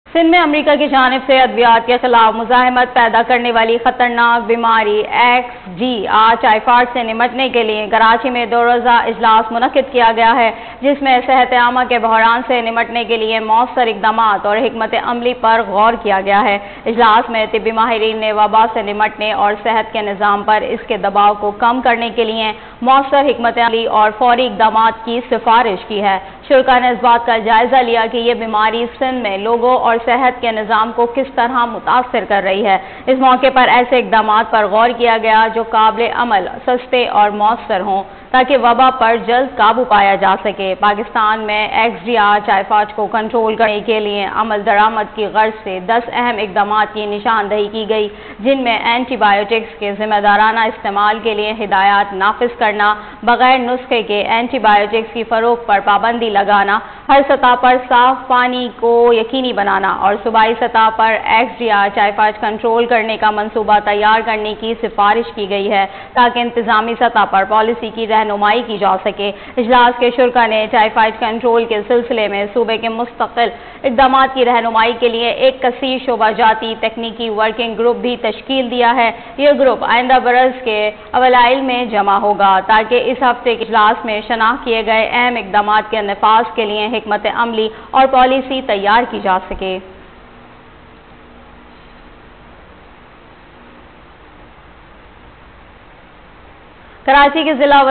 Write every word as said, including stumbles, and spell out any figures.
سندھ میں امریکہ کی جانب سے ادویات کے خلاف مزاحمت پیدا کرنے والی خطرناک بیماری ایکس جی آر ٹائیفائیڈ سے نمٹنے کے لیے کراچی میں دو روزہ اجلاس منعقد کیا گیا ہے، جس میں صحت عامہ کے بحران سے نمٹنے کے لیے مؤثر اقدامات اور حکمت عملی پر غور کیا گیا ہے۔ اجلاس میں طبی ماہرین نے وبا سے نمٹنے اور صحت کے نظام پر اس کے دباؤ کو کم کرنے کے لیے مؤثر حکمت عملی اور فوری اقدامات کی سفارش کی ہے۔ شرکاء نے اس بات کا جائزہ لیا کہ یہ بیماری سندھ میں لوگوں اور صحت کے نظام کو کس طرح متاثر کر رہی ہے۔ اس موقع پر ایسے اقدامات پر غور کیا گیا جو قابل عمل، سستے اور مؤثر ہوں تاکہ وبا پر جلد قابو پایا جا سکے۔ پاکستان میں ایکس جی آر ٹائیفائیڈ کو کنٹرول کرنے کے لیے عمل درآمد کی غرض سے دس اہم اقدامات کی نشاندہی کی گئی، جن میں اینٹی بایوٹکس کے ذمہ دارانہ استعمال کے لیے ہدایات نافذ کرنا، بغیر نسخے کے اینٹی بایوٹکس کی فروخت پر پابندی لگانا، ہر سطح پر صاف پانی کو یقینی بنانا اور صوبائی سطح پر X G R typhoid control کرنے کا منصوبہ تیار کرنے کی سفارش کی گئی ہے تاکہ انتظامی سطح پر پالیسی کی رہنمائی کی جا سکے۔ اجلاس کے شرکاء نے ٹائیفائیڈ کنٹرول کے سلسلے میں صوبے کے مستقل اقدامات کی رہنمائی کے لیے ایک کثیر شعبہ جاتی تکنیکی ورکنگ گروپ بھی تشکیل دیا ہے۔ یہ گروپ آئندہ برس کے اوائل میں جمع ہوگا تاکہ اس ہفتے کے اجلاس میں شناخت کیے گئے اہم اقدامات کے نفاذ کے لیے حکمت عملی اور پالیسی تیار کی جا سکے۔ کراچی کے ضلع